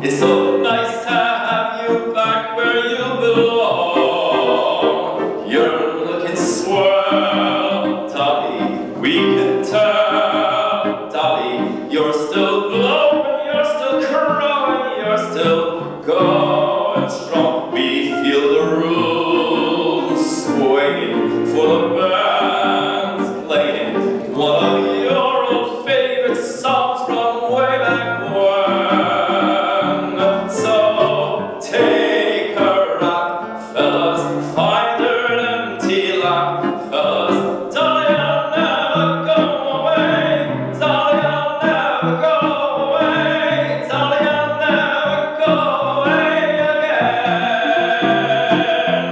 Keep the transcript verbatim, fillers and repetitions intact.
It's so nice to have you back where you belong. You're looking swell, Dolly, we can tell. Dolly, you're still glowing, you're still growing, you're still going strong. We feel the room swaying for the band's playing one of your old favorite songs from way back when. So take a rock, fellas, find her an empty lot, fellas. Dolly, I'll never go away. Dolly, I'll never go away. Dolly, I'll never go away again.